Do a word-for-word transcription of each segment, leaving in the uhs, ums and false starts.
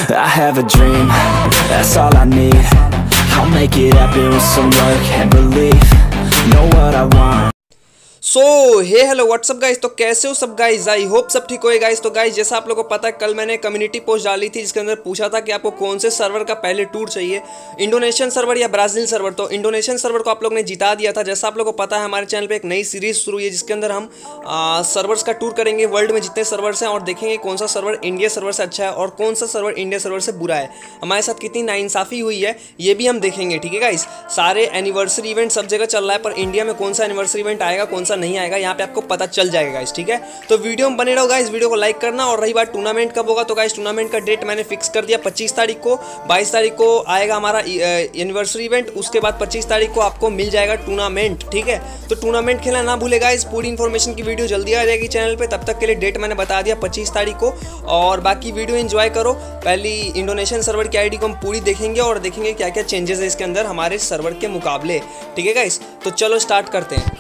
I have a dream, that's all I need. I'll make it happen with some work and belief. Know what I want. So hey hello what's up guys, तो कैसे हो सब guys? I hope सब ठीक होए guys. तो guys जैसा आप लोगों को पता है, कल मैंने कम्युनिटी पोस्ट डाली थी जिसके अंदर पूछा था कि आपको कौन से सर्वर का पहले टूर चाहिए, इंडोनेशियन सर्वर या ब्राज़ील सर्वर। तो इंडोनेशियन सर्वर को आप लोग ने जिता दिया था। जैसा आप लोगों को पता है, हमारे चैनल पर एक नई सीरीज शुरू हुई है जिसके अंदर हम सर्वर्स का टूर करेंगे, वर्ल्ड में जितने सर्वर्स हैं, और देखेंगे कौन सा सर्वर इंडिया सर्वर से अच्छा है और कौन सा सर्वर इंडिया सर्वर से बुरा है। हमारे साथ कितनी नाइंसाफ़ी हुई है ये भी हम देखेंगे, ठीक है गाइज। सारे एनिवर्सरी इवेंट सब जगह चल रहा है, पर इंडिया में कौन सा एनिवर्सरी इवेंट आएगा कौन सा नहीं आएगा यहाँ पे आपको पता चल जाएगा गाइस, ठीक है। तो वीडियो में बने रहो गाइस, वीडियो को लाइक करना। और रही बात टूर्नामेंट कब होगा, तो गाइस टूर्नामेंट का डेट मैंने फिक्स कर दिया पच्चीस तारीख को। बाईस तारीख को आएगा हमारा एनिवर्सरी इवेंट, उसके बाद पच्चीस तारीख को आपको मिल जाएगा टूर्नामेंट, ठीक है। तो टूर्नामेंट खेलना ना भूले गाइस। पूरी इन्फॉर्मेशन की वीडियो जल्दी आ जाएगी चैनल पे। तब तक के लिए डेट मैंने बता दिया पच्चीस तारीख को, और बाकी वीडियो एंजॉय करो। पहली इंडोनेशियन सर्वर की आईडी को हम पूरी देखेंगे और देखेंगे क्या क्या चेंजेस है इसके अंदर हमारे सर्वर के मुकाबले, ठीक है गाइस। तो चलो स्टार्ट करते हैं।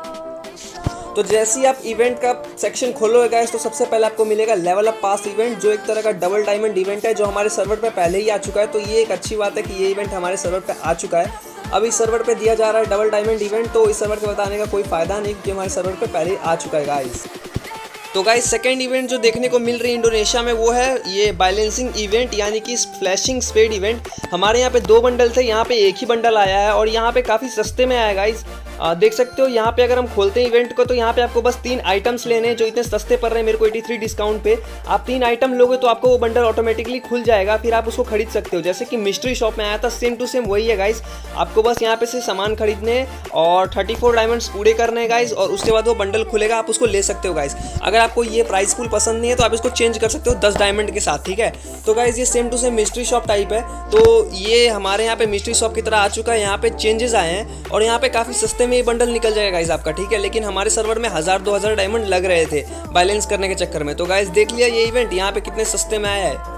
तो जैसे ही आप इवेंट का सेक्शन खोलोगे गाइस, तो सबसे पहले आपको मिलेगा लेवल अप पास इवेंट, जो एक तरह का डबल डायमंड इवेंट है, जो हमारे सर्वर पे पहले ही आ चुका है। तो ये एक अच्छी बात है कि ये इवेंट हमारे सर्वर पे आ चुका है। अब इस सर्वर पे दिया जा रहा है डबल डायमंड इवेंट, तो इस सर्वर के बताने का कोई फायदा नहीं क्योंकि हमारे सर्वर पे पहले ही आ चुका है गाइस। तो गाइस सेकंड इवेंट जो देखने को मिल रही है इंडोनेशिया में, वो है ये बैलेंसिंग इवेंट, यानी कि फ्लैशिंग स्पेड इवेंट। हमारे यहाँ पे दो बंडल थे, यहाँ पे एक ही बंडल आया है और यहाँ पे काफ़ी सस्ते में आया गाइस। आ, देख सकते हो यहाँ पे अगर हम खोलते हैं इवेंट को, तो यहाँ पे आपको बस तीन आइटम्स लेने हैं जो इतने सस्ते पड़ रहे हैं मेरे को तिरासी डिस्काउंट पे। आप तीन आइटम लोगे तो आपको वो बंडल ऑटोमेटिकली खुल जाएगा, फिर आप उसको खरीद सकते हो। जैसे कि मिस्ट्री शॉप में आया था, सेम टू सेम वही है गाइस। आपको बस यहाँ पे से सामान खरीदने और थर्टी फोर डायमंड्स पूरे करने हैं गाइस, और उसके बाद वो बंडल खुलेगा, आप उसको ले सकते हो गाइस। अगर आपको ये प्राइस फुल पसंद नहीं है तो आप इसको चेंज कर सकते हो दस डायमंड के साथ, ठीक है। तो गाइस ये same to same mystery shop type है। तो ये हमारे यहाँ पे मिस्ट्री शॉप की तरह आ चुका है। यहाँ पे चेंजेस आए हैं और यहाँ पे काफ़ी सस्ते में ये बंडल निकल जाएगा गाइस आपका, ठीक है। लेकिन हमारे सर्वर में हज़ार दो हज़ार डायमंड लग रहे थे बैलेंस करने के चक्कर में। तो गाइस देख लिया ये इवेंट यहाँ पे कितने सस्ते में आया है।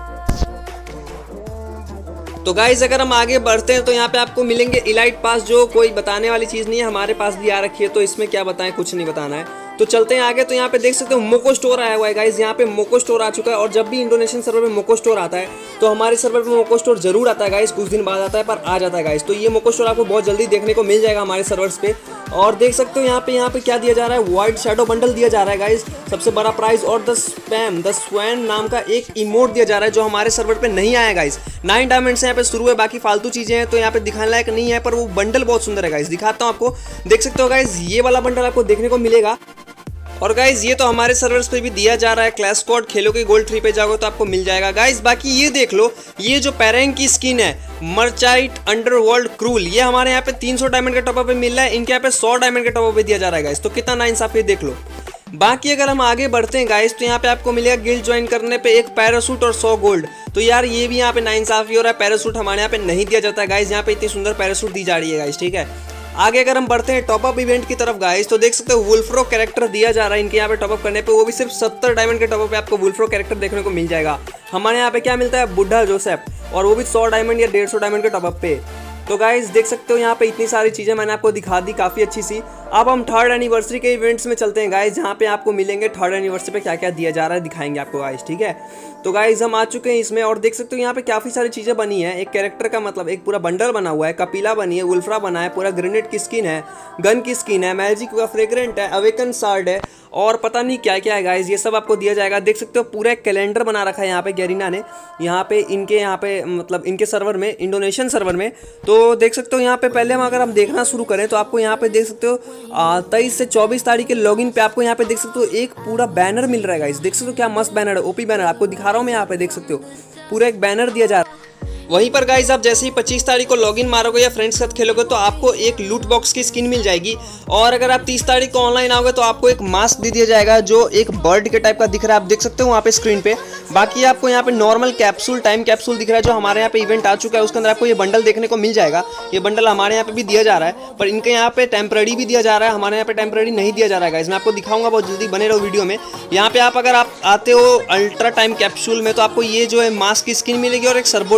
तो गाइस अगर हम आगे बढ़ते हैं तो यहाँ पे आपको मिलेंगे इलाइट पास, जो कोई बताने वाली चीज़ नहीं है, हमारे पास भी आ रखी है। तो इसमें क्या बताएं, कुछ नहीं बताना है। तो चलते हैं आगे। तो यहाँ पे देख सकते हो मोको स्टोर आया हुआ है गाइस। यहाँ पे मोको स्टोर आ चुका है, और जब भी इंडोनेशियन सर्वर में मोको स्टोर आता है तो हमारे सर्वर में मोको स्टोर जरूर आता है गाइस। कुछ दिन बाद आता है पर आ जाता है गाइस। तो ये मोको स्टोर आपको बहुत जल्दी देखने को मिल जाएगा हमारे सर्वर्स पे। और देख सकते हो यहाँ पे यहाँ पे क्या दिया जा रहा है, वाइट शैडो बंडल दिया जा रहा है गाइस, सबसे बड़ा प्राइस। और द स्पैम द स्वैन नाम का एक इमोट दिया जा रहा है जो हमारे सर्वर पे नहीं आया गाइस। नाइन डायमंड से यहाँ पे शुरू है, बाकी फालतू चीजें हैं तो यहाँ पे दिखाने लायक नहीं है, पर वो बंडल बहुत सुंदर है गाइस। दिखाता हूँ आपको, देख सकते हो गाइस ये वाला बंडल आपको देखने को मिलेगा। और गाइज ये तो हमारे सर्वर्स पे भी दिया जा रहा है। क्लैश स्क्वाड खेलोगे गोल्ड थ्री पे जाओगे तो आपको मिल जाएगा गाइज। बाकी ये देख लो, ये जो पैरेंग की स्किन है मर्चाइट अंडरवर्ल्ड क्रूल, ये हमारे यहाँ पे तीन सौ डायमंड के टॉपअप पे मिल रहा है, इनके यहाँ पे सौ डायमंड के टॉपअप पे दिया जा रहा है गाइज। तो कितना नाइंसाफी देख लो। बाकी अगर हम आगे बढ़ते हैं गाइज, तो यहाँ पे आपको मिलेगा गिल्ड ज्वाइन करने पे एक पैरासूट और सौ गोल्ड। तो यार ये भी यहाँ पे नाइंसाफी हो रहा है, पैरासूट हमारे यहाँ पे नहीं दिया जाता है गाइज। यहाँ पे इतनी सुंदर पैरासूट दी जा रही है गाइज, ठीक है। आगे अगर हम बढ़ते हैं टॉपअप इवेंट की तरफ गाइस, तो देख सकते हो वुल्फ्रो कैरेक्टर दिया जा रहा है इनके यहाँ पे टॉपअप करने पे, वो भी सिर्फ सत्तर डायमंड के टॉपअप पे आपको वुल्फ्रो कैरेक्टर देखने को मिल जाएगा। हमारे यहाँ पे क्या मिलता है, बुढ़ा जोसेफ, और वो भी सौ डायमंड या डेढ़ सौ डायमंड के टॉपअप पे। तो गाइस देख सकते हो यहाँ पे इतनी सारी चीज़ें मैंने आपको दिखा दी, काफ़ी अच्छी सी। अब हम थर्ड एनिवर्सरी के इवेंट्स में चलते हैं गाइस, जहाँ पे आपको मिलेंगे थर्ड एनिवर्सरी पे क्या क्या दिया जा रहा है, दिखाएंगे आपको गाइस, ठीक है। तो गाइस हम आ चुके हैं इसमें, और देख सकते हो यहाँ पे काफ़ी सारी चीज़ें बनी है। एक कैरेक्टर का मतलब एक पूरा बंडल बना हुआ है, कपिला बनी है, वुल्फ्रा बना है, पूरा ग्रेनेड की स्किन है, गन की स्किन है, मैजिक का फ्रेग्रेंट है, अवेकन सार्ड है, और पता नहीं क्या क्या है गाइस, ये सब आपको दिया जाएगा। देख सकते हो पूरा एक कैलेंडर बना रखा है यहाँ पे गैरीना ने, यहाँ पे इनके यहाँ पे मतलब इनके सर्वर में, इंडोनेशियन सर्वर में। तो देख सकते हो यहाँ पे पहले हम अगर हम देखना शुरू करें तो आपको यहाँ पे देख सकते हो तेईस से चौबीस तारीख के लॉगिन पे आपको यहाँ पे देख सकते हो एक पूरा बैनर मिल रहा है गाइस। देख सकते हो क्या मस्त बैनर है, ओपी बैनर आपको दिखा रहा हूँ मैं यहाँ पे, देख सकते हो पूरा एक बैनर दिया जा रहा है। वहीं पर गाइस आप जैसे ही पच्चीस तारीख को लॉगिन मारोगे या फ्रेंड्स के साथ खेलोगे तो आपको एक लूट बॉक्स की स्किन मिल जाएगी, और अगर आप तीस तारीख को ऑनलाइन आओगे तो आपको एक मास्क दे दिया जाएगा जो एक बर्ड के टाइप का दिख रहा है, आप देख सकते हो वहाँ पे स्क्रीन पे। बाकी आपको यहाँ पे नॉर्मल कैप्सूल, टाइम कैप्सूल दिख रहा है जो हमारे यहाँ पे इवेंट आ चुका है, उसके अंदर आपको ये बंडल देखने को मिल जाएगा। ये बंडल हमारे यहाँ पे भी दिया जा रहा है, पर इनके यहाँ पे टेम्पररी भी दिया जा रहा है, हमारे यहाँ पे टेम्पररी नहीं दिया जा रहा है गाइस। मैं आपको दिखाऊंगा, बहुत जल्दी बने रहो वीडियो में। यहाँ पे आप अगर आप आते हो अल्ट्रा टाइम कैप्सूल में तो आपको ये जो है मास्क की स्किन मिलेगी और एक सरबोर्ड मिलेगा जो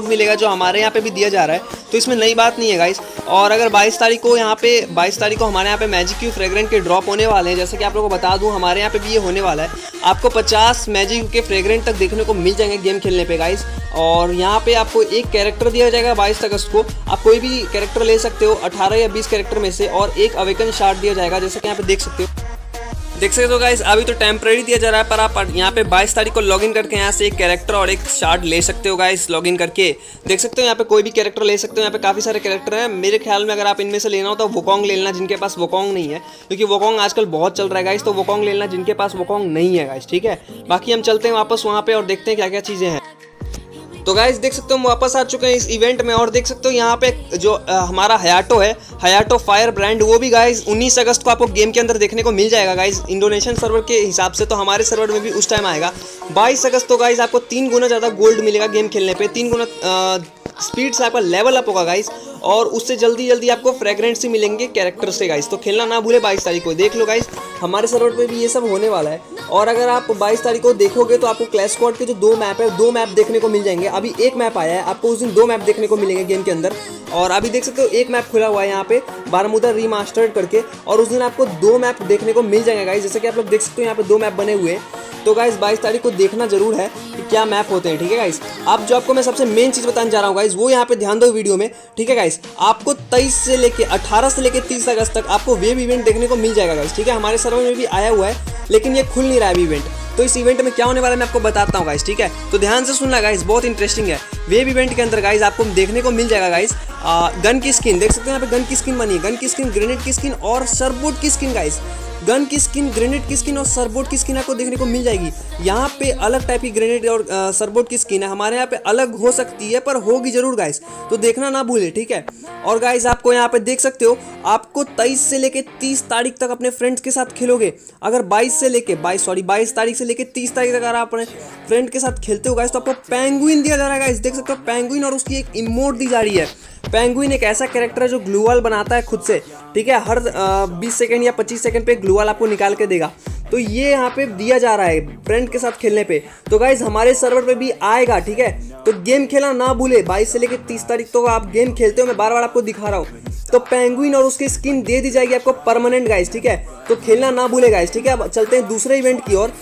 जो हमारे यहाँ पे भी दिया जा रहा है, तो इसमें नई बात नहीं है गाइस। और अगर बाईस तारीख को यहाँ पे बाईस तारीख को हमारे यहाँ पे मैजिक क्यूब फ्रेग्रेंट के ड्रॉप होने वाले हैं, जैसे कि आप लोगों को बता दूँ हमारे यहाँ पे भी ये होने वाला है। आपको पचास मैजिक क्यूब के फ्रेग्रेंट तक देखने को मिल जाएंगे गेम खेलने पे गाइस। और यहाँ पे आपको एक कैरेक्टर दिया जाएगा बाईस अगस्त को, आप कोई भी कैरेक्टर ले सकते हो अठारह या बीस कैरेक्टर में से, और एक अवेकन शार्ट दिया जाएगा, जैसे कि यहाँ पे देख सकते हो देख सकते हो गाइस। अभी तो टेम्परेरी दिया जा रहा है, पर आप यहाँ पे बाईस तारीख को लॉगिन करके यहाँ से एक कैरेक्टर और एक शार्ट ले सकते हो गाइस। लॉगिन करके देख सकते हो यहाँ पे कोई भी कैरेक्टर ले सकते हो। यहाँ पे काफ़ी सारे कैरेक्टर हैं, मेरे ख्याल में अगर आप इनमें से लेना हो तो वोकोंग ले लेना जिनके पास वोकोंग नहीं है, क्योंकि वोकोंग आजकल बहुत चल रहा है गाइस। तो वोकोंग ले लेना जिनके पास वोकोंग नहीं है गाइस, ठीक है। बाकी हम चलते हैं वापस वहाँ पे और देखते हैं क्या क्या चीज़ें हैं। तो गाइस देख सकते हो हम वापस आ चुके हैं इस इवेंट में, और देख सकते हो यहाँ पे जो आ, हमारा हयाटो है, हयाटो फायर ब्रांड, वो भी गाइस उन्नीस अगस्त को आपको गेम के अंदर देखने को मिल जाएगा गाइस। इंडोनेशियन सर्वर के हिसाब से तो हमारे सर्वर में भी उस टाइम आएगा बाईस अगस्त। तो गाइस आपको तीन गुना ज़्यादा गोल्ड मिलेगा गेम खेलने पे, तीन गुना स्पीड से आपका लेवल अप होगा गाइस, और उससे जल्दी जल्दी आपको फ्रेग्रेंट्स ही मिलेंगे कैरेक्टर से गाइस। तो खेलना ना भूले बाईस तारीख को, देख लो गाइस हमारे सर्वर पे भी ये सब होने वाला है। और अगर आप बाईस तारीख को देखोगे तो आपको क्लैश स्क्वाड के जो दो मैप है, दो मैप देखने को मिल जाएंगे। अभी एक मैप आया है, आपको उस दिन दो मैप देखने को मिलेंगे गेम के अंदर। और अभी देख सकते हो एक मैप खुला हुआ है यहाँ पे बारमूदा रीमास्टर्ड करके, और उस दिन आपको दो मैप देखने को मिल जाएंगे गाइस, जैसे कि आप लोग देख सकते हो यहाँ पे दो मैप बने हुए हैं। तो गाइस बाईस तारीख को देखना जरूर है कि क्या मैप होते हैं, ठीक है गाइस। अब जो आपको मैं सबसे मेन चीज़ बताने जा रहा हूँ गाइस, वो यहाँ पे ध्यान दो वीडियो में, ठीक है गाइस। आपको तेईस से लेके अठारह से लेके तीस अगस्त तक आपको वेब इवेंट देखने को मिल जाएगा गाइस, ठीक है। हमारे सर्वर में भी आया हुआ है, लेकिन ये खुल नहीं रहा है इवेंट। तो इस इवेंट में क्या होने वाला है मैं आपको बताता हूँ गाइस, ठीक है। तो ध्यान से सुनना गाइस, बहुत इंटरेस्टिंग है। वेब इवेंट के अंदर गाइस आपको देखने को मिल जाएगा गाइस गन की स्किन, देख सकते हैं यहाँ पे गन की स्किन बनी है, गन की स्किन, ग्रेनेड की स्किन और सरबोट की स्किन गाइस। गन की स्किन, ग्रेनेड की स्किन और सरबोट की स्किन आपको देखने को मिल जाएगी। यहाँ पे अलग टाइप की ग्रेनेड और सरबोट की स्किन है, हमारे यहाँ पे अलग हो सकती है पर होगी जरूर गाइस, तो देखना ना भूले, ठीक है। और गाइस आपको यहाँ पे देख सकते हो, आपको तेईस से लेके तीस तारीख तक अपने फ्रेंड्स के साथ खेलोगे। अगर बाईस से लेके बाईस सॉरी बाईस तारीख से लेके तीस तारीख तक अगर आप अपने फ्रेंड के साथ खेलते हो गाइस, तो आपको पेंगुइन दिया जा रहा है गाइस, देख सकते हो पेंगुइन, और उसकी एक इमोट दी जा रही है। पेंगुइन एक ऐसा कैरेक्टर है जो ग्लूवाल बनाता है खुद से, ठीक है। हर बीस सेकंड या पच्चीस सेकंड पे ग्लूवाल आपको निकाल के देगा, तो ये यहाँ पे दिया जा रहा है फ्रेंड के साथ खेलने पे। तो गाइज हमारे सर्वर पे भी आएगा, ठीक है। तो गेम खेलना ना भूले, बाईस से लेके तीस तारीख तो आप गेम खेलते हो, मैं बार बार आपको दिखा रहा हूँ। तो पेंगुइन और उसकी स्किन दे दी जाएगी आपको परमानेंट गाइज, ठीक है। तो खेलना ना भूले गाइज, ठीक है। अब चलते हैं दूसरे इवेंट की ओर।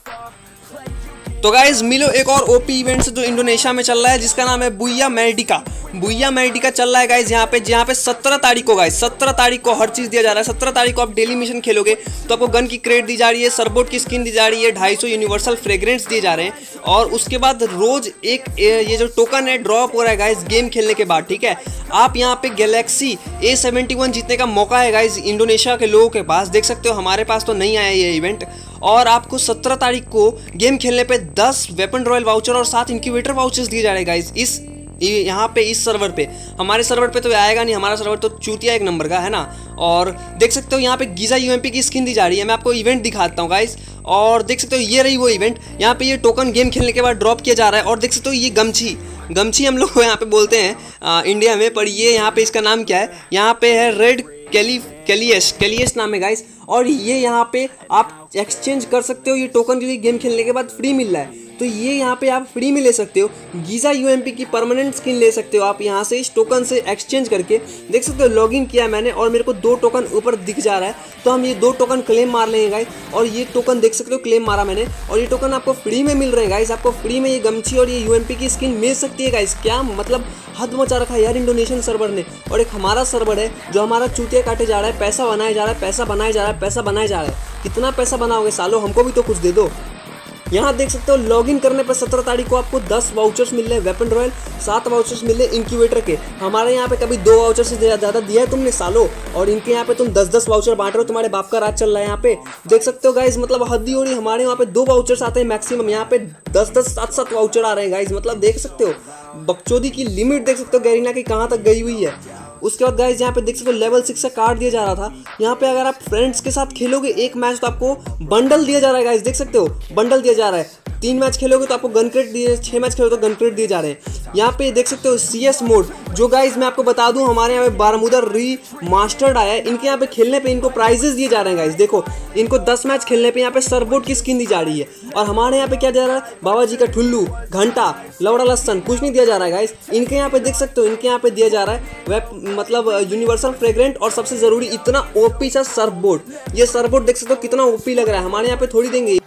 तो गाइज मिलो एक और ओपी इवेंट से जो इंडोनेशिया में चल रहा है, जिसका नाम है बुया मेडिका। बुया मेडिका चल रहा है गाइज यहाँ पे, जहाँ पे सत्रह तारीख को गाइज सत्रह तारीख को हर चीज़ दिया जा रहा है। सत्रह तारीख को आप डेली मिशन खेलोगे तो आपको गन की क्रेट दी जा रही है, सरबोट की स्किन दी जा रही है, ढाई सौ यूनिवर्सल फ्रेग्रेंस दिए जा रहे हैं, और उसके बाद रोज एक ये जो टोकन है ड्रॉप हो रहा है गाइज गेम खेलने के बाद, ठीक है। आप यहाँ पे गैलेक्सी ए सेवेंटी वन जीतने का मौका है गाइज इंडोनेशिया के लोगों के पास, देख सकते हो। हमारे पास तो नहीं आया ये इवेंट। और आपको सत्रह तारीख को गेम खेलने पे दस वेपन रॉयल वाउचर और सात इंक्यूबेटर वाउचर्स दिए जा रहे हैं गाइज इस यहाँ पे इस सर्वर पे। हमारे सर्वर पे तो आएगा नहीं, हमारा सर्वर तो चूतिया एक नंबर का है ना। और देख सकते हो यहाँ पे गीजा यूएमपी की स्किन दी जा रही है। मैं आपको इवेंट दिखाता हूँ गाइस, और देख सकते हो ये रही वो इवेंट। यहाँ पे ये टोकन गेम खेलने के बाद ड्रॉप किया जा रहा है। और देख सकते हो ये गमछी गमछी हम लोग यहाँ पे बोलते हैं आ, इंडिया में, पर ये यहाँ पे इसका नाम क्या है, यहाँ पे है रेड कैली कैलियस कैलियस नाम है गाइस। और ये यहाँ पे आप एक्सचेंज कर सकते हो ये टोकन, क्योंकि गेम खेलने के बाद फ्री मिल रहा है, तो ये यहाँ पे आप फ्री में ले सकते हो। गीजा यूएमपी की परमानेंट स्किन ले सकते हो आप यहाँ से इस टोकन से एक्सचेंज करके। देख सकते हो लॉगिन किया मैंने और मेरे को दो टोकन ऊपर दिख जा रहा है, तो हम ये दो टोकन क्लेम मार लेंगे गाइस। और ये टोकन देख सकते हो क्लेम मारा मैंने, और ये टोकन आपको फ्री में मिल रहे हैं गाइस। आपको फ्री में ये गमछी और ये यूएमपी की स्किन मिल सकती है गाइस। क्या मतलब हद मचा रखा है यार इंडोनेशियन सर्वर ने। और एक हमारा सर्वर है जो हमारा चूतिया काटे जा रहा है, पैसा बनाया जा रहा है, पैसा बनाया जा रहा है, पैसा बनाया जा रहा है। कितना पैसा बनाओगे सालों, हमको भी तो कुछ दे दो। यहाँ देख सकते हो लॉगिन करने पर सत्रह तारीख को आपको दस वाउचर्स मिल रहे हैं वेपन रॉयल, सात वाउचर्स मिल रहे हैं इंक्यूबेटर के। हमारे यहाँ पे कभी दो वाउचर से ज़्यादा दिया है तुमने सालों, और इनके यहाँ पे तुम दस दस वाउचर बांट रहे हो। तुम्हारे बाप का राज चल रहा है यहाँ पे, देख सकते हो गाइज। मतलब हद ही हो रही। हमारे यहाँ पे दो वाउचर्स आते हैं मैक्सिमम, यहाँ पे दस दस सात सात वाउचर आ रहे हैं गाइज। मतलब देख सकते हो बकचोदी की लिमिट देख सकते हो गैरीना की कहाँ तक गई हुई है। उसके बाद गाइज यहाँ पे देख सकते हो लेवल सिक्स का कार्ड दिया जा रहा था। यहाँ पे अगर आप फ्रेंड्स के साथ खेलोगे एक मैच तो आपको बंडल दिया जा रहा है गाइज, देख सकते हो बंडल दिया जा रहा है। तीन मैच खेलोगे तो आपको गन क्रेट दिए, छः मैच खेलोगे तो गन क्रेट दिए जा रहे हैं। यहाँ पे देख सकते हो सी एस मोड, जो गाइज मैं आपको बता दूं हमारे यहाँ पे बारमूदा री मास्टर्ड आया है। इनके यहाँ पे खेलने पे इनको प्राइजेस दिए जा रहे हैं गाइज। देखो इनको दस मैच खेलने पे यहाँ पे सरबोर्ड की स्किन दी जा रही है। और हमारे यहाँ पे क्या दिया जा रहा है, बाबा जी का ठुल्लू, घंटा, लवड़ा लस्सन, कुछ नहीं दिया जा रहा है गाइज। इनके यहाँ पे देख सकते हो, इनके यहाँ पे दिया जा रहा है वह मतलब यूनिवर्सल फ्रेग्रेंट, और सबसे जरूरी इतना ओपी सा सरबोर्ड। ये सरबोर्ड देख सकते हो कितना ओपी लग रहा है, हमारे यहाँ पे थोड़ी देंगे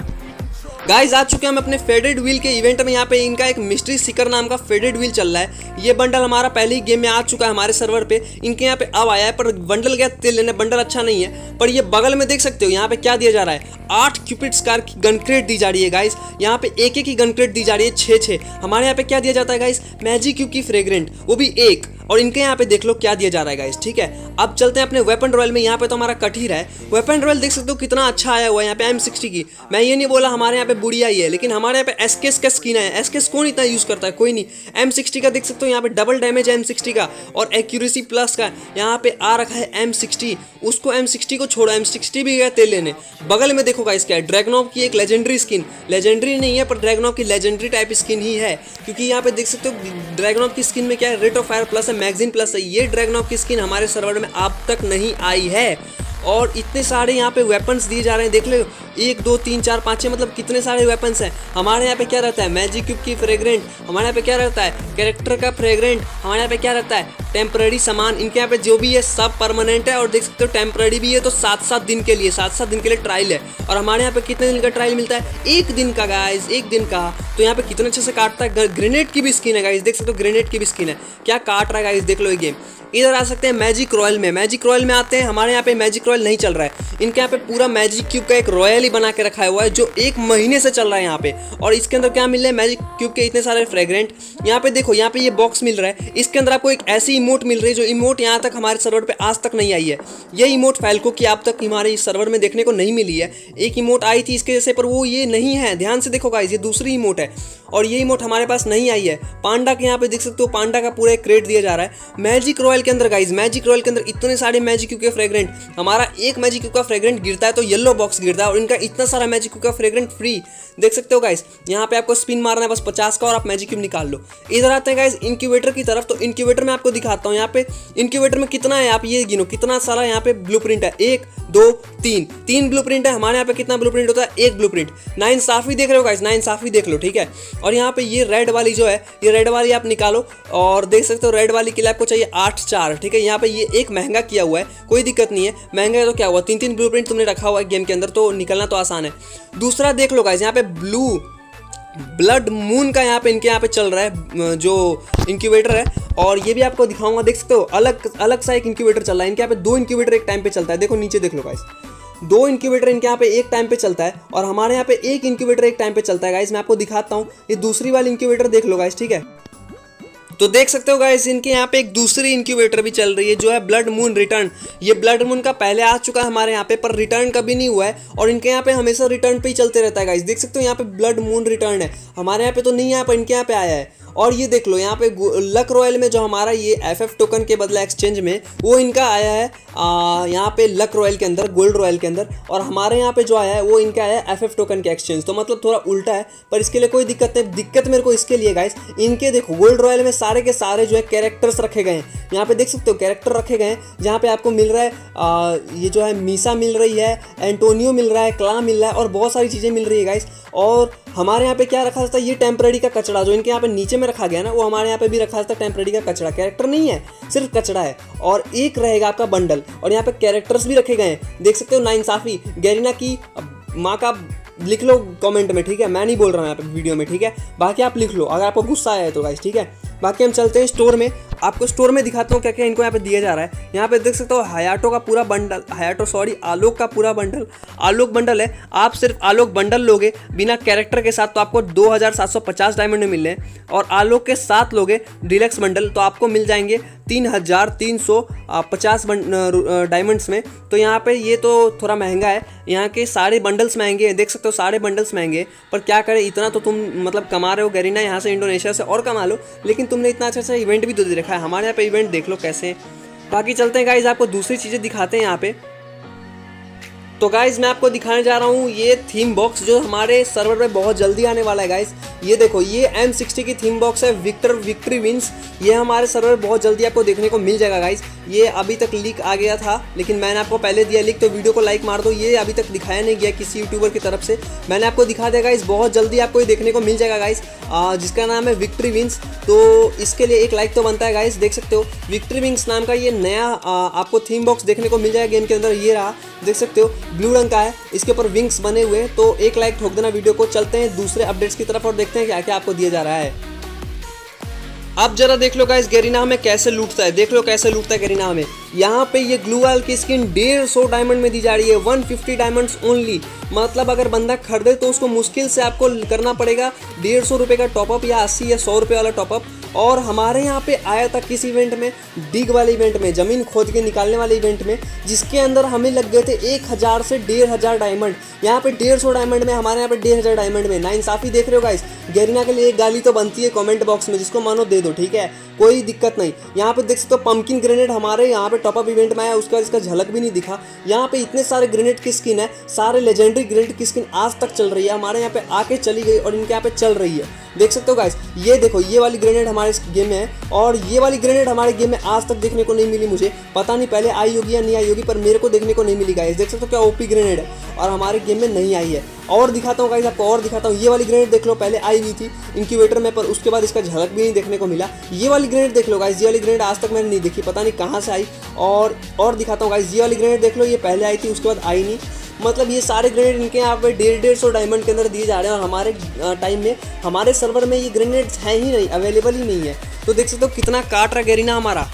गाइज। आ चुके हैं हम अपने फेडेड व्हील के इवेंट में। यहाँ पे इनका एक मिस्ट्री सीकर नाम का फेडेड व्हील चल रहा है। ये बंडल हमारा पहले ही गेम में आ चुका है हमारे सर्वर पे, इनके यहाँ पे अब आया है, पर बंडल गया तेल लेने, बंडल अच्छा नहीं है। पर ये बगल में देख सकते हो यहाँ पे क्या दिया जा रहा है, आठ क्यूपिड स्कार की गन क्रेट दी जा रही है गाइज। यहाँ पे एक एक ही गन क्रेट दी जा रही है, छः छः। हमारे यहाँ पे क्या दिया जाता है गाइज, मैजिक क्यूब की फ्रेग्रेंट, वो भी एक। और इनके यहाँ पे देख लो क्या दिया जा रहा है गाइज, ठीक है। अब चलते हैं अपने वेपन रॉयल में। यहाँ पे तो हमारा कठीर है। वेपन रॉयल देख सकते हो कितना अच्छा आया हुआ है यहाँ पे एम सिक्सटी की। मैं ये नहीं बोला हमारे यहाँ पे बुढ़िया ही है, लेकिन हमारे यहाँ पे एसकेस का स्किन है। एसकेस कौन इतना यूज करता है, कोई नहीं। एम सिक्सटी का देख सकते हो यहाँ पे डबल डैमेज है एम सिक्सटी का, और एक्यूरेसी प्लस का यहाँ पे आ रखा है एम सिक्सटी। उसको एम सिक्सटी को छोड़ो, एम सिक्सटी भी गया तेल लेने। बगल में देखो गाइस क्या है, ड्रैगनॉफ की एक लेजेंडरी स्किन, लेजेंडरी नहीं है पर ड्रैगनॉफ की लेजेंडरी टाइप स्किन ही है, क्योंकि यहाँ पे देख सकते हो ड्रैगनॉफ की स्किन में क्या है, रेट ऑफ फायर प्लस है, मैगजीन प्लस है। ये ड्रैगनॉफ की स्किन हमारे सर्वर में अब तक नहीं आई है। और इतने सारे यहाँ पे वेपन्स दिए जा रहे हैं, देख लो एक दो तीन चार पाँच छः, मतलब कितने सारे वेपन्स हैं। हमारे यहाँ पे क्या रहता है, मैजिक क्यूब की फ्रेग्रेंट, हमारे यहाँ पे क्या रहता है, कैरेक्टर का फ्रेग्रेंट, हमारे यहाँ पे क्या रहता है, टेम्पररी सामान। इनके यहाँ पे जो भी है सब परमानेंट है, और देख सकते हो टेम्पररी भी है, तो सात सात दिन के लिए सात सात दिन के लिए ट्रायल है। और हमारे यहाँ पे कितने दिन का ट्रायल मिलता है, एक दिन का गाइज, एक दिन का। तो यहाँ पे कितने अच्छे से काटता है। ग्रेनेड की भी स्किन है गाइज, देख सकते हो ग्रेनेड की भी स्किन है, क्या काट रहा है गाइज, देख लो ये गेम। इधर आ सकते हैं मैजिक रॉयल में। मैजिक रॉयल में आते हैं, हमारे यहाँ पे मैजिक रॉयल नहीं चल रहा है। इनके यहाँ पे पूरा मैजिक क्यूब का एक रॉयल ही बना के रखा हुआ है, जो एक महीने से चल रहा है यहाँ पे। और इसके अंदर क्या मिल रहा है, मैजिक क्यूब के इतने सारे फ्रेग्रेंट। यहाँ पे देखो, यहाँ पे ये बॉक्स मिल रहा है, इसके अंदर आपको एक ऐसी इमोट मिल रही है जो इमोट यहाँ तक हमारे सर्वर पे आज तक नहीं आई है। ये इमोट फैल्को की आप तक हमारे इस सर्वर में देखने को नहीं मिली है। एक इमोट आई थी इसके जैसे, पर वो ये नहीं है, ध्यान से देखो गाइस, ये दूसरी इमोट है, और ये इमोट हमारे पास नहीं आई है। पांडा के यहाँ पे देख सकते हो, पांडा का पूरा एक क्रेट दिया जा रहा है। मैजिक रॉयल के अंदर गाइस, मैजिक रॉयल के अंदर इतने सारे मैजिक क्यूब के फ्रेग्रेंट, हमारा एक मैजिक क्यूब का फ्रेग्रेंट गिरता है तो येलो बॉक्स गिरता है, और इनका इतना सारा मैजिक क्यूब का फ्रेग्रेंट फ्री। देख सकते हो गाइस, यहाँ पे आपको स्पिन मारना है बस पचास का, और आप मैजिक क्यूब निकाल लो। इधर आते हैं गाइस इंक्यूबेटर की तरफ। तो इंक्यूबेटर में आपको दिखाता हूँ, यहाँ पे इंक्यूबेटर में कितना है, आप ये गिनो कितना सारा यहाँ पे ब्लूप्रिंट है, एक दो तीन तीन ब्लूप्रिंट है। हमारे यहाँ पे कितना ब्लूप्रिंट होता है, एक ब्लूप्रिंट। नाइंसाफी देख रहे हो गाइस, नाइंसाफी देख लो, ठीक है। और यहाँ पे ये रेड वाली जो है, ये रेड वाली आप निकालो, और देख सकते हो रेड वाली के लिए आपको चाहिए आठ चार, ठीक है। यहाँ पे ये एक महंगा किया हुआ है, कोई दिक्कत नहीं है, महंगा है तो क्या हुआ, तीन तीन ब्लूप्रिंट तुमने रखा हुआ है गेम के अंदर, तो निकलना तो आसान है। दूसरा देख लो गाइस, यहाँ पे ब्लू ब्लड मून का यहाँ पे इनके यहाँ पे चल रहा है जो इंक्यूबेटर है, और ये भी आपको दिखाऊंगा। देख सकते हो अलग अलग सा एक इंक्यूबेटर चल रहा है। इनके यहाँ पे दो इंक्यूबेटर एक टाइम पे चलता है, देखो नीचे देख लो गाइस, दो इंक्यूबेटर इनके यहाँ पे एक टाइम पे चलता है, और हमारे यहाँ पे एक इंक्यूबेटर एक टाइम पे चलता है गाइस। मैं आपको दिखाता हूँ, ये दूसरी वाली इंक्यूबेटर देख लो गाइस, ठीक है। तो देख सकते हो गाइस, इनके यहाँ पे एक दूसरी इंक्यूबेटर भी चल रही है जो है ब्लड मून रिटर्न। ये ब्लड मून का पहले आ चुका है हमारे यहाँ पे, पर रिटर्न कभी नहीं हुआ है, और इनके यहाँ पे हमेशा रिटर्न पे ही चलते रहता है गाइस। देख सकते हो यहाँ पे ब्लड मून रिटर्न है, हमारे यहाँ पे तो नहीं आया, पर इनके यहाँ पे आया है। और ये देख लो यहाँ पे लक रॉयल में जो हमारा ये एफएफ टोकन के बदला एक्सचेंज में वो इनका आया है यहाँ पे लक रॉयल के अंदर, गोल्ड रॉयल के अंदर, और हमारे यहाँ पे जो आया है वो इनका आया है एफएफ टोकन के एक्सचेंज। तो मतलब थोड़ा उल्टा है, पर इसके लिए कोई दिक्कत नहीं। दिक्कत मेरे को इसके लिए गाइस, इनके देखो गोल्ड रॉयल में सारे के सारे जो है कैरेक्टर्स रखे गए हैं। यहाँ पे देख सकते हो कैरेक्टर रखे गए हैं, जहाँ पे आपको मिल रहा है आ, ये जो है मीसा मिल रही है, एंटोनियो मिल रहा है, क्ला मिल रहा है, और बहुत सारी चीज़ें मिल रही है गाइस। और हमारे यहाँ पे क्या रखा जाता है, ये टेम्पररी का कचड़ा जो इनके यहाँ पे नीचे में रखा गया ना, वो हमारे यहाँ पे भी रखा जाता है टेम्पररी का कचड़ा। कैरेक्टर नहीं है, सिर्फ कचड़ा है। और एक रहेगा आपका बंडल, और यहाँ पे कैरेक्टर्स भी रखे गए हैं, देख सकते हो। नाइंसाफी, गैरीना की माँ का लिख लो कमेंट में, ठीक है, मैं नहीं बोल रहा हूँ यहाँ पे वीडियो में, ठीक है। बाकी आप लिख लो अगर आपको गुस्सा आया है तो गाइस, ठीक है। बाकी हम चलते हैं स्टोर में, आपको स्टोर में दिखाता हूँ क्या क्या इनको यहाँ पे दिया जा रहा है। यहाँ पे देख सकते हो हयाटो का पूरा बंडल, हयाटो सॉरी आलोक का पूरा बंडल, आलोक बंडल है। आप सिर्फ आलोक बंडल लोगे बिना कैरेक्टर के साथ तो आपको दो हज़ार सात सौ पचास डायमंड में मिल रहे हैं, और आलोक के साथ लोगे डिलक्स बंडल तो आपको मिल जाएंगे तीन हज़ार तीन सौ पचास डायमंड्स में। तो यहाँ पे ये तो थोड़ा महंगा है, यहाँ के सारे बंडल्स महंगे हैं, देख सकते हो सारे बंडल्स महंगे, पर क्या करें, इतना तो तुम मतलब कमा रहे हो गैरीना यहाँ से, इंडोनेशिया से, और कमा लो, लेकिन तुमने इतना अच्छा अच्छा इवेंट भी तो दे रखा है। हमारे यहाँ पे इवेंट देख लो कैसे। बाकी चलते हैं गाइस, आपको दूसरी चीज़ें दिखाते हैं। यहाँ पे तो गाइज मैं आपको दिखाने जा रहा हूँ ये थीम बॉक्स जो हमारे सर्वर पे बहुत जल्दी आने वाला है गाइज। ये देखो ये एम सिक्सटी की थीम बॉक्स है, विक्टर विक्ट्री विंस। ये हमारे सर्वर पे बहुत जल्दी आपको देखने को मिल जाएगा गाइज। ये अभी तक लीक आ गया था लेकिन मैंने आपको पहले दिया लीक, तो वीडियो को लाइक मार दो। ये अभी तक दिखाया नहीं गया किसी यूट्यूबर की तरफ से, मैंने आपको दिखा दिया गाइज। बहुत जल्दी आपको ये देखने को मिल जाएगा गाइज, जिसका नाम है विक्ट्री विंस। तो इसके लिए एक लाइक तो बनता है गाइज। देख सकते हो विक्ट्री विंस नाम का ये नया आ, आपको थीम बॉक्स देखने को मिल जाएगा गेम के अंदर। ये रहा, देख सकते हो ब्लू रंग का है, इसके ऊपर विंग्स बने हुए हैं। तो एक लाइक ठोक देना वीडियो को। चलते हैं दूसरे अपडेट्स की तरफ और देखते हैं क्या क्या आपको दिया जा रहा है। अब जरा देख लो गाइस गैरीना हमें कैसे लूटता है, देख लो कैसे लूटता है गैरीना हमें। यहाँ पे ये ग्लू वाल की स्किन डेढ़ सौ डायमंड में दी जा रही है, वन फिफ्टी डायमंड्स ओनली। मतलब अगर बंदा खरीदे तो उसको मुश्किल से आपको करना पड़ेगा डेढ़ सौ रुपये का टॉपअप या अस्सी या सौ रुपये वाला टॉपअप। और हमारे यहाँ पे आया था किस इवेंट में, डिग वाले इवेंट में, ज़मीन खोद के निकालने वाले इवेंट में, जिसके अंदर हमें लग गए थे एक हज़ार से डेढ़ हज़ार डायमंड। यहाँ पे डेढ़ सौ डायमंड में, हमारे यहाँ पे डेढ़ हज़ार डायमंड में। नाइंसाफ़ी देख रहे हो गाइस। गैरीना के लिए एक गाली तो बनती है कमेंट बॉक्स में, जिसको मानो दे दो, ठीक है, कोई दिक्कत नहीं। यहाँ पे देख सकते हो पंपकिन ग्रेनेड हमारे यहाँ पे टॉपअप इवेंट में आया, उसके बाद इसका झलक भी नहीं दिखा। यहाँ पे इतने सारे ग्रेनेड की स्किन है, सारे लेजेंडरी ग्रेनेड की स्किन आज तक चल रही है, हमारे यहाँ पे आके चली गई और इनके यहाँ पे चल रही है। देख सकते हो गाइस, ये देखो ये वाली ग्रेनेड हमारे इस गेम में है और ये वाली ग्रेनेड हमारे गेम में आज तक देखने को नहीं मिली। मुझे पता नहीं पहले आई होगी या नहीं आई होगी, पर मेरे को देखने को नहीं मिली गाइस। देख सकते हो क्या ओपी ग्रेनेड है और हमारे गेम में नहीं आई है। और दिखाता हूँ गाइस आपको, और दिखाता हूँ। ये वाली ग्रेनेड देख लो, पहले आई हुई थी इंक्यूबेटर में, पर उसके बाद इसका झलक भी नहीं देखने को मिला। ये वाली ग्रेनेड देख लो गाइस, ये वाली ग्रेनेड आज तक मैंने नहीं देखी, पता नहीं कहाँ से आई। और और दिखाता हूँ गाइस, ये वाली ग्रेनेड देख लो, ये पहले आई थी उसके बाद आई नहीं। मतलब ये सारे ग्रेनेड इनके यहाँ पे डेढ़ डेढ़ सौ डायमंड के अंदर दिए जा रहे हैं और हमारे टाइम में, हमारे सर्वर में ये ग्रेनेड्स हैं ही नहीं, अवेलेबल ही नहीं है। तो देख सकते हो कितना काट रहा गैरीना हमारा।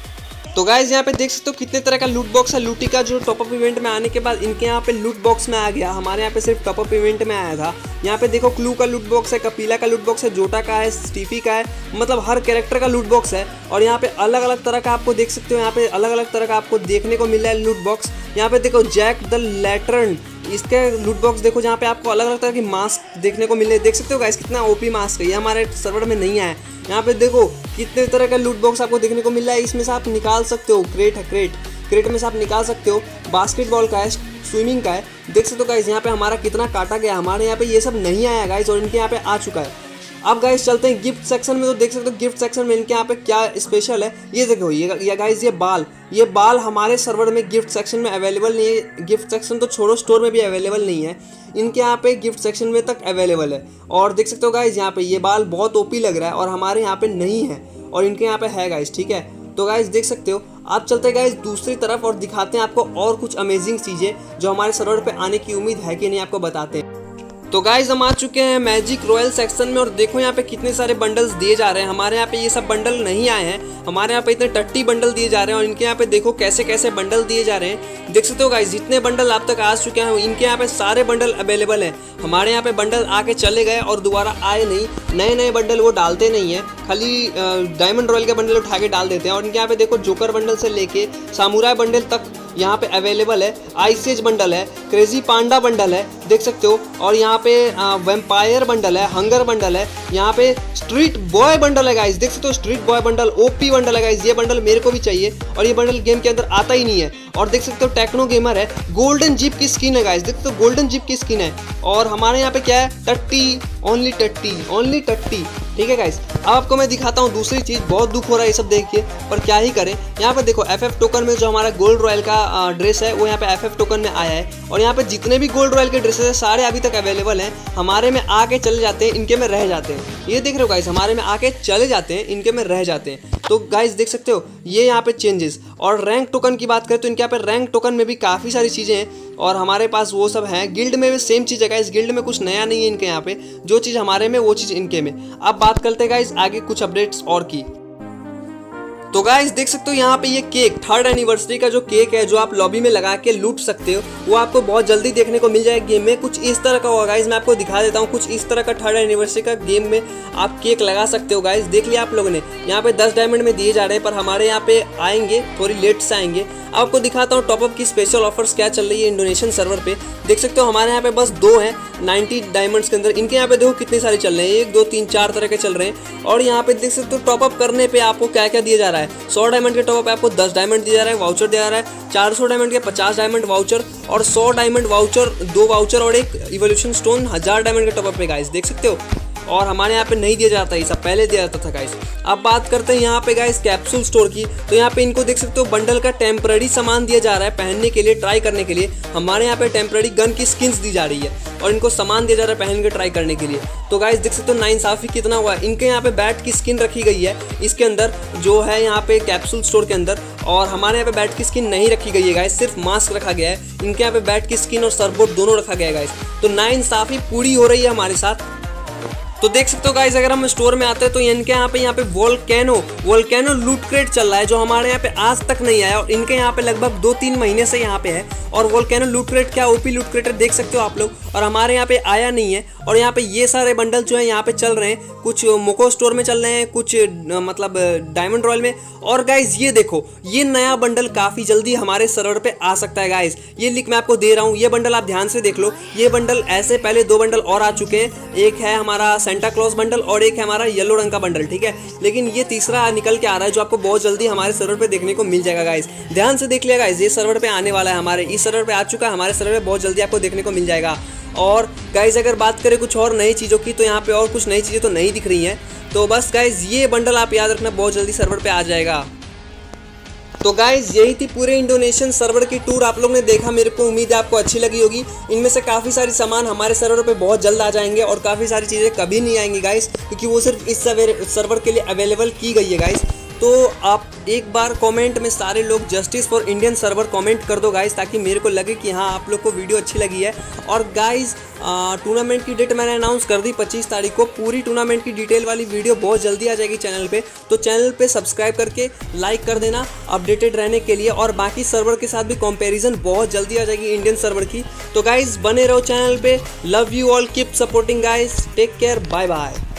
तो गाइज यहाँ पे देख सकते हो कितने तरह का लूट बॉक्स है। लूटी का जो टॉपअप इवेंट में आने के बाद इनके यहाँ पे लूट बॉक्स में आ गया, हमारे यहाँ पे सिर्फ टॉपअप इवेंट में आया था। यहाँ पे देखो क्लू का लूट बॉक्स है, कपिला का लूट बॉक्स है, जोटा का है, स्टीफी का है, मतलब हर कैरेक्टर का लूट बॉक्स है। और यहाँ पे अलग अलग तरह का आपको देख सकते हो, यहाँ पे अलग अलग तरह का आपको देखने को मिल रहा है लूट बॉक्स। यहाँ पे देखो जैक द लैटर्न, इसके लूट बॉक्स देखो, जहाँ पे आपको अलग अलग तरह की मास्क देखने को मिल रहे हैं। देख सकते हो गाइस कितना ओपी मास्क है, ये हमारे सर्वर में नहीं आया। यहाँ पे देखो कितने तरह का लूट बॉक्स आपको देखने को मिल रहा है, इसमें से आप निकाल सकते हो। क्रेट है, क्रेट क्रेट में से आप निकाल सकते हो। बास्केटबॉल का है, स्विमिंग का है। देख सकते हो गाइस यहाँ पे हमारा कितना काटा गया, हमारे यहाँ पे ये सब नहीं आया गाइस और इनके यहाँ पे आ चुका है। अब गाइस चलते हैं गिफ्ट सेक्शन में। तो देख सकते हो गिफ्ट सेक्शन में इनके यहाँ पे क्या स्पेशल है, ये देखो। ये ये गाइस ये बाल ये बाल हमारे सर्वर में गिफ्ट सेक्शन में अवेलेबल नहीं है। गिफ्ट सेक्शन तो छोड़ो, स्टोर में भी अवेलेबल नहीं है, इनके यहाँ पे गिफ्ट सेक्शन में तक अवेलेबल है। और देख सकते हो गाइस यहाँ पे ये बाल बहुत ओपी लग रहा है और हमारे यहाँ पे नहीं है और इनके यहाँ पे है गाइस, ठीक है। तो गाइस देख सकते हो। आप चलते हैं गाइस दूसरी तरफ और दिखाते हैं आपको और कुछ अमेजिंग चीज़ें जो हमारे सर्वर पे आने की उम्मीद है कि नहीं, आपको बताते हैं। तो गाइस हम आ चुके हैं मैजिक रॉयल सेक्शन में और देखो यहाँ पे कितने सारे बंडल्स दिए जा रहे हैं। हमारे यहाँ पे ये सब बंडल नहीं आए हैं, हमारे यहाँ पे इतने टट्टी बंडल दिए जा रहे हैं और इनके यहाँ पे देखो कैसे कैसे बंडल दिए जा रहे हैं। देख सकते हो गाइस जितने बंडल आप तक आ चुके हैं इनके यहाँ पे सारे बंडल अवेलेबल हैं। हमारे यहाँ पे बंडल आके चले गए और दोबारा आए नहीं, नए नए बंडल वो डालते नहीं है, खाली डायमंड रॉयल के बंडल उठा के डाल देते हैं। और इनके यहाँ पे देखो जोकर बंडल से लेके सामुराई बंडल तक यहाँ पे अवेलेबल है। आइसेज बंडल है, क्रेजी पांडा बंडल है, देख सकते हो। और यहाँ पे वैम्पायर बंडल है, हंगर बंडल है, यहाँ पे स्ट्रीट बॉय बंडल है गाइस। देख सकते हो street boy bundle OP bundle है गाइस। ये बंडल मेरे को भी चाहिए और ये बंडल गेम के अंदर आता ही नहीं है। और देख सकते हो टेक्नो गेमर है, गोल्डन जीप की स्किन है गाइस। देख सकते हो गोल्डन जीप की स्किन है। और हमारे यहाँ पे क्या है, टट्टी, ओनली टट्टी, ओनली टट्टी, ठीक है गाइस। अब आपको मैं दिखाता हूँ दूसरी चीज़, बहुत दुख हो रहा है ये सब देख के, पर क्या ही करें। यहाँ पे देखो एफ एफ टोकन में जो हमारा गोल्ड रॉयल का ड्रेस है वो यहाँ पे एफ एफ टोकन में आया है। और यहाँ पे जितने भी गोल्ड रॉयल के ड्रेसेस हैं सारे अभी तक अवेलेबल हैं, हमारे में आके चले जाते हैं, इनके में रह जाते हैं। ये देख रहे हो गाइस, हमारे में आके चले जाते हैं, इनके में रह जाते हैं। तो गाइस देख सकते हो ये यहाँ पे चेंजेस। और रैंक टोकन की बात करें तो इनके यहाँ पे रैंक टोकन में भी काफ़ी सारी चीज़ें हैं और हमारे पास वो सब हैं। गिल्ड में भी सेम चीज़ है गाइस, गिल्ड में कुछ नया नहीं है इनके यहाँ पे, जो चीज़ हमारे में वो चीज़ इनके में। अब बात करते हैं गाइस आगे कुछ अपडेट्स और की। तो गाइस देख सकते हो यहाँ पे ये केक, थर्ड एनिवर्सरी का जो केक है जो आप लॉबी में लगा के लूट सकते हो, वो आपको बहुत जल्दी देखने को मिल जाएगा गेम में। कुछ इस तरह का होगा गाइस, मैं आपको दिखा देता हूँ। कुछ इस तरह का थर्ड एनिवर्सरी का गेम में आप केक लगा सकते हो गाइस। देख लिया आप लोगों ने, यहाँ पे दस डायमंड में दिए जा रहे हैं, पर हमारे यहाँ पे आएंगे थोड़ी लेट से आएंगे। आपको दिखाता हूँ टॉपअप की स्पेशल ऑफर्स क्या चल रही है इंडोनेशियन सर्वर पे। देख सकते हो हमारे यहाँ पे बस दो हैं नाइन्टी डायमंड्स के अंदर, इनके यहाँ पे देखो कितने सारे चल रहे हैं, एक दो तीन चार तरह के चल रहे हैं। और यहाँ पे देख सकते हो टॉपअप करने पे आपको क्या क्या दिया जा रहा है। सौ डायमंड के टॉप पे आपको दस डायमंड दिया जा रहा है, वाउचर दिया जा रहा है। चार सौ डायमंड के पचास डायमंड वाउचर और सौ डायमंड वाउचर, दो वाउचर और एक इवोल्यूशन स्टोन हजार डायमंड के टॉप पे गाइस, देख सकते हो। और हमारे यहाँ पे नहीं दिया जाता, ये सब पहले दिया जाता था गाइस। अब बात करते हैं यहाँ पे गाइस कैप्सूल स्टोर की। तो यहाँ पे इनको देख सकते हो बंडल का टेम्पररी सामान दिया जा रहा है पहनने के लिए, ट्राई करने के लिए। हमारे यहाँ पे टेम्पररी गन की स्किन्स दी जा रही है और इनको सामान दिया जा रहा है पहन के ट्राई करने के लिए। तो गाइस देख सकते हो नाइंसाफी कितना हुआ है। इनके यहाँ पे बैट की स्किन रखी गई है इसके अंदर, जो है यहाँ पे कैप्सूल स्टोर के अंदर, और हमारे यहाँ पे बैट की स्किन नहीं रखी गई है गाइस, सिर्फ मास्क रखा गया है। इनके यहाँ पे बैट की स्किन और सरबोर्ड दोनों रखा गया है गाइस। तो नाइंसाफी पूरी हो रही है हमारे साथ। तो देख सकते हो गाइस, अगर हम स्टोर में आते हैं तो इनके यहाँ पे यहाँ पे वोल्केनो वोल्केनो लूट क्रेट चल रहा है, जो हमारे यहाँ पे आज तक नहीं आया और इनके यहाँ पे लगभग दो तीन महीने से यहाँ पे है। और वोल्केनो लूट क्रेट क्या ओपी लूट क्रेट है, देख सकते हो आप लोग, और हमारे यहाँ पे आया नहीं है। और यहाँ पे ये सारे बंडल जो है यहाँ पे चल रहे हैं, कुछ मोको स्टोर में चल रहे हैं, कुछ मतलब डायमंड रॉयल में। और गाइस ये देखो, ये नया बंडल काफ़ी जल्दी हमारे सर्वर पे आ सकता है गाइस। ये लिंक मैं आपको दे रहा हूँ, ये बंडल आप ध्यान से देख लो। ये बंडल ऐसे पहले दो बंडल और आ चुके हैं, एक है हमारा सेंटा क्लॉज बंडल और एक है हमारा येलो रंग का बंडल, ठीक है। लेकिन ये तीसरा निकल के आ रहा है जो आपको बहुत जल्दी हमारे सर्वर पे देखने को मिल जाएगा गाइस। ध्यान से देख लिया गाइस, ये सर्वर पे आने वाला है, हमारे इस सर्वर पे आ चुका है, हमारे सर्वर पे बहुत जल्दी आपको देखने को मिल जाएगा। और गाइस अगर बात करें कुछ और नई चीज़ों की, तो यहाँ पे और कुछ नई चीज़ें तो नहीं दिख रही हैं। तो बस गाइस ये बंडल आप याद रखना, बहुत जल्दी सर्वर पे आ जाएगा। तो गाइज यही थी पूरे इंडोनेशियन सर्वर की टूर, आप लोग ने देखा, मेरे को उम्मीद है आपको अच्छी लगी होगी। इनमें से काफ़ी सारी सामान हमारे सर्वर पे बहुत जल्द आ जाएंगे और काफ़ी सारी चीज़ें कभी नहीं आएंगी गाइस, क्योंकि वो सिर्फ इस सर्वर के लिए अवेलेबल की गई है गाइस। तो आप एक बार कमेंट में सारे लोग justice for Indian server comment कर दो गाइस, ताकि मेरे को लगे कि हाँ आप लोग को वीडियो अच्छी लगी है। और गाइस टूर्नामेंट की डेट मैंने अनाउंस कर दी पच्चीस तारीख को, पूरी टूर्नामेंट की डिटेल वाली वीडियो बहुत जल्दी आ जाएगी चैनल पे। तो चैनल पे सब्सक्राइब करके लाइक कर देना अपडेटेड रहने के लिए, और बाकी सर्वर के साथ भी कंपैरिजन बहुत जल्दी आ जाएगी इंडियन सर्वर की। तो गाइस बने रहो चैनल पे। Love you all, keep supporting guys, take care, bye bye.